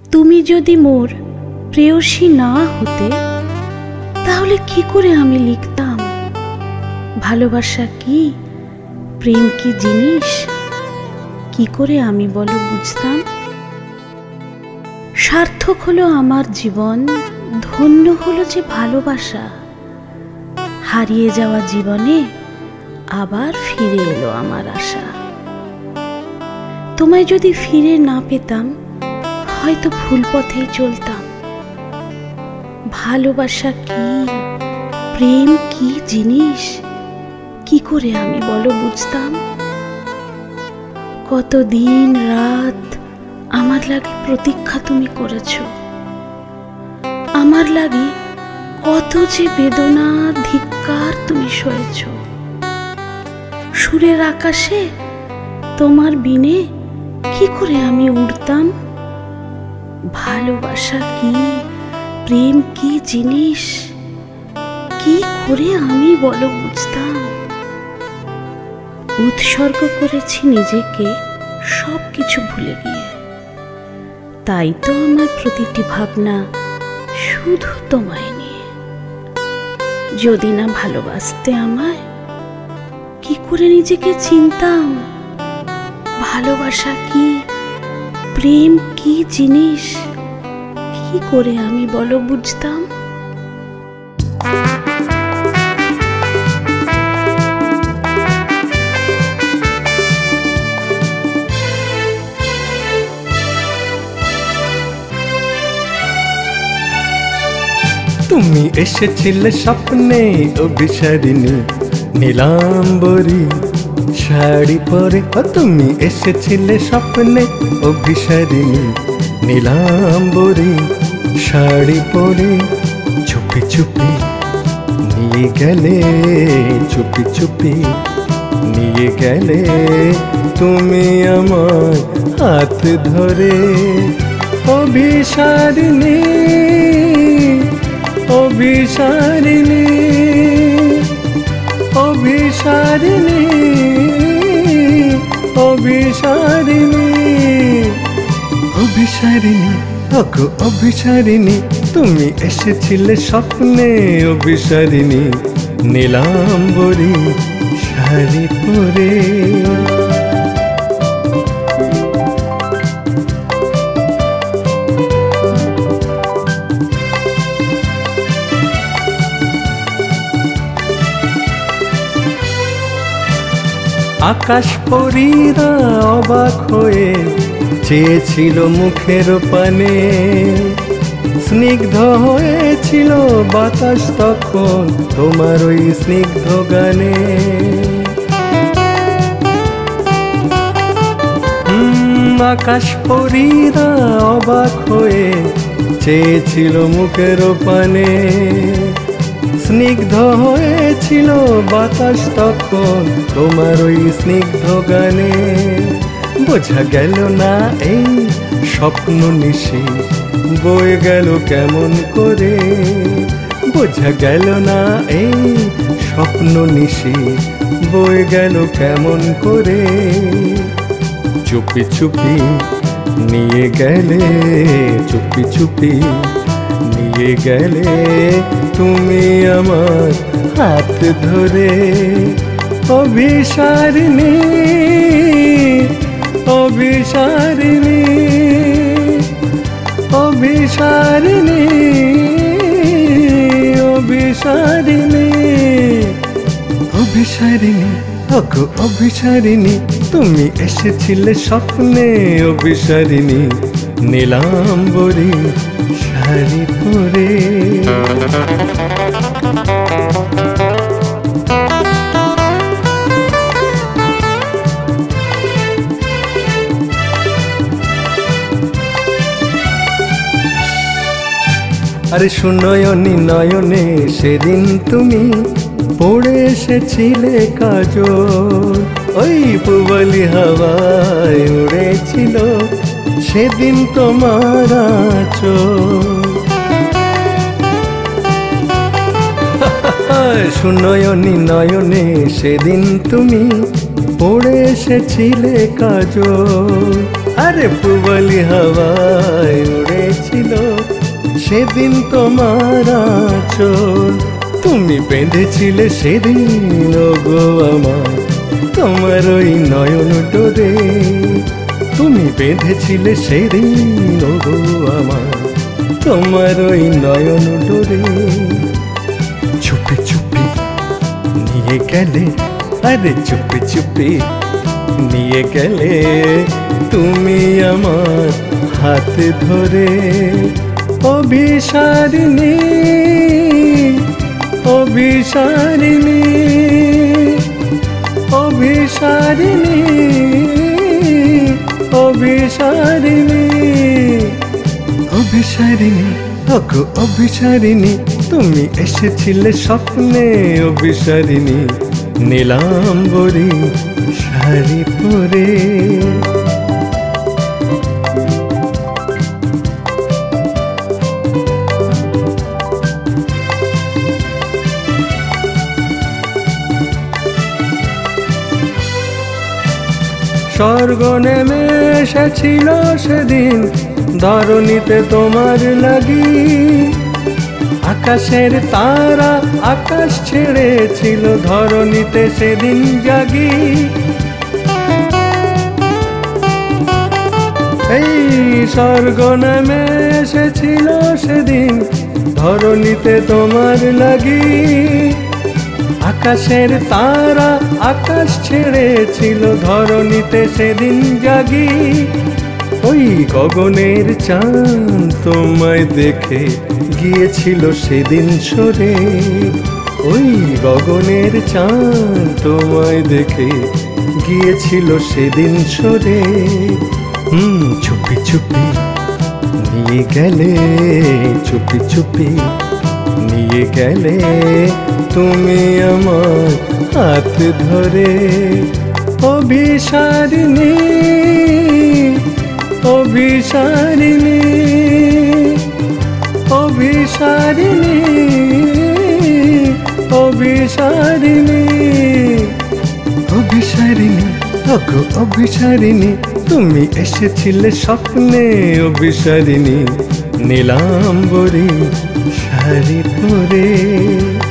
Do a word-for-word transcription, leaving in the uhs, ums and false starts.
তুমি যদি মোর প্রেয়সী না হতে, তাহলে কি করে আমি লিখতাম ভালোবাসা কি, প্রেম কি জিনিস, কি করে আমি বলো বুঝতাম? সার্থক হলো আমার জীবন, ধন্য হলো যে ভালোবাসা। হারিয়ে যাওয়া জীবনে আবার ফিরে এলো আমার আশা। তোমায় যদি ফিরে না পেতাম, হয়তো ভুল পথেই চলতাম। ভালোবাসা কি, প্রেম কি জিনিস, কি করে আমি বলো বুঝতাম? কত দিন রাত আমার লাগে প্রতীক্ষা তুমি করেছ, আমার লাগে কত যে বেদনা ধিক্কার তুমি সয়েছ। সুরের আকাশে তোমার বিনে কি করে আমি উড়তাম? ভালোবাসা কি, প্রেম কি জিনিস, কি করে আমি বলো বুঝতাম? উৎসর্গ করেছি নিজেকে সব কিছু ভুলে গিয়ে, তাই তো আমার প্রতিটি ভাবনা শুধু তোমায় নিয়ে। যদি না ভালোবাসতে আমায়, কি করে নিজেকে চিনতাম? ভালোবাসা কি, প্রেম কি জিনিস, কি করে আমি বলো বুঝতাম? তুমি এসেছিলে স্বপ্নে অভিসারিণী, নীলাম্বরী শাড়ি পরে। তুমি এসেছিলে স্বপ্নে অভিসারিণী, নীলাম্বরী শাড়ি পরে। চুপি চুপি নিয়ে গেলে, চুপি চুপি নিয়ে গেলে তুমি আমার হাত ধরে। অভিসারিণী, অভিসারিণী, অভিসারিণী, অভিসারিণী, অভিসারিণী, ওগো অভিসারিণী। তুমি এসেছিলে স্বপ্নে অভিসারিণী, নীলাম্বরী শাড়ি পরে। আকাশ পরীরা অবাক হয়ে চেয়েছিল মুখের পানে। স্নিগ্ধ হয়েছিল বাতাস তখন তোমার ওই স্নিগ্ধ গানে। আকাশ পরীরা অবাক হয়ে চেয়েছিল মুখের পানে। স্নিগ্ধ হয়েছিল বাতাস তখন তোমার ওই স্নিগ্ধ গানে। বোঝা গেল না এই স্বপ্ন নিশি বয়ে গেল কেমন করে। বোঝা গেল না এই স্বপ্ন নিশি বয়ে গেল কেমন করে। চুপি চুপি নিয়ে গেলে, চুপি চুপি নিয়ে গেলে তুমি আমার হাত ধরে। অভিসারিণী, অভিসারিণী, অভিসারিণী, অভিসারিণী, অভিসারিণী, ওগো অভিসারিণী। তুমি এসেছিলে স্বপ্নে অভিসারিণী, নীলাম্বরী শাড়ি পরে। আরে সুনয়নী নয়নে সেদিন তুমি পড়ে এসেছিলে কাজল। ওই পুবালি হাওয়ায় উড়েছিল সেদিন তোমার আঁচল। সুনয়নী নয়নে সেদিন তুমি পড়ে এসেছিলে কাজল। আরে পুবালি হাওয়ায় উড়ে সেদিন তোমার আঁচল, তুমি বেঁধেছিলে সেদিন ওগো আমার তোমার ওই নয়ন ডোরে, তুমি বেঁধেছিলে সেদিন ওগো আমার তোমার ওই নয়ন ডোরে। চুপি চুপি নিয়ে গেলে, আরে চুপি চুপি নিয়ে গেলে তুমি আমার হাত ধরে। অভিসারিণী অভিসারিণী অভিসারিণী অভিসারিণী অভিসারিণী ওগো অভিসারিণী, তুমি এসেছিলে স্বপ্নে অভিসারিণী, নীলাম্বরী শাড়ি পরে। স্বর্গ নেমে এসেছিল সেদিন ধরণীতে তোমার লাগি, আকাশের তারা আকাশ ছেড়েছিল ধরণীতে সেদিন জাগি। এই স্বর্গ নেমে এসেছিল সেদিন ধরণীতে তোমার লাগি, আকাশের তারা আকাশ ছেড়েছিল ধরণীতে সেদিন জাগি। ওই গগনের চাঁদ তোমায় দেখে গিয়েছিল সেদিন সরে, ওই গগনের চাঁদ তোমায় দেখে গিয়েছিল সেদিন সরে। হুম চুপি চুপি নিয়ে গেলে, চুপি চুপি নিয়ে গেলে তুমি আমার হাত ধরে। অভিসারিণী অভিসারিণী অভিসারিণী অভিসারিণী অভিসারিণী ওগো অভিসারিণী, তুমি এসেছিলে স্বপ্নে অভিসারিণী, নীলাম্বরী শাড়ি পরে।